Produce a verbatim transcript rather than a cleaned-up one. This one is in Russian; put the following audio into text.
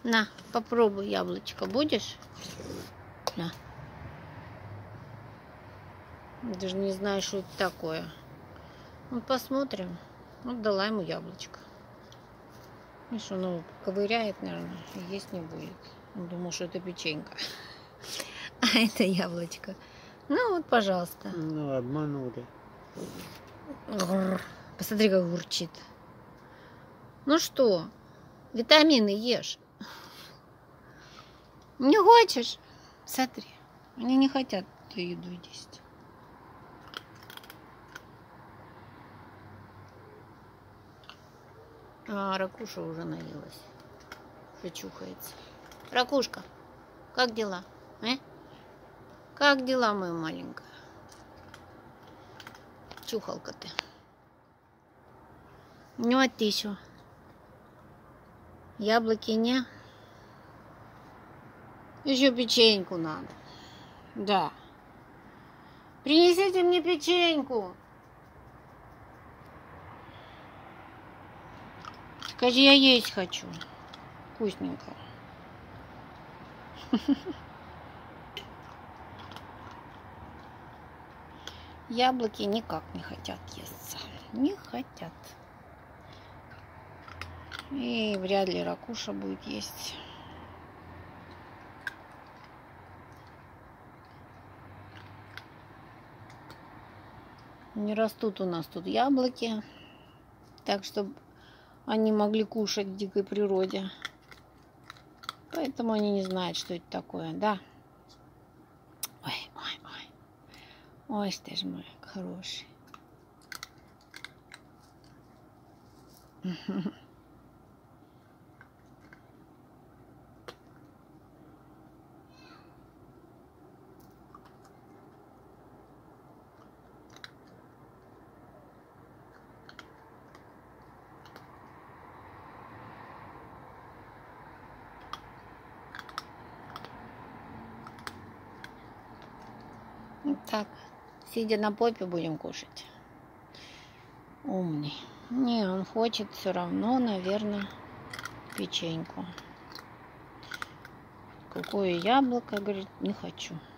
На, попробуй яблочко. Будешь? На. Даже не знаю, что это такое. Ну, посмотрим. Вот дала ему яблочко. Видишь, он его ковыряет, наверное, и есть не будет. Он думал, что это печенька. А это яблочко. Ну вот, пожалуйста. Ну, обманули. Посмотри, как урчит. Ну что, витамины ешь. Не хочешь? Смотри, они не хотят эту еду есть. А, Ракуша уже наелась. Уже чухается. Ракушка, как дела? Э? Как дела, моя маленькая? Чухалка ты. Ну, а ты еще? Яблоки не? Еще печеньку надо. Да. Принесите мне печеньку. Скажи, я есть хочу. Вкусненько. Яблоки никак не хотят естся. Не хотят. И вряд ли Ракуша будет есть. Не растут у нас тут яблоки. Так, чтобы они могли кушать в дикой природе. Поэтому они не знают, что это такое, да? Ой, ой, ой. Ой, ты ж мой хороший. Так, сидя на попе будем кушать. Умный. Не, он хочет все равно, наверное, печеньку. Какое яблоко, говорит, не хочу.